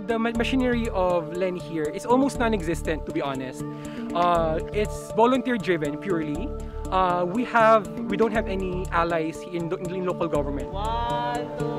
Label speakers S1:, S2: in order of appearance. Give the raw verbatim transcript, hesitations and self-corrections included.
S1: the ma machinery of Leni here is almost non-existent, to be honest. Uh, it's volunteer-driven purely. Uh, we have we don't have any allies in, in local government.
S2: One, two,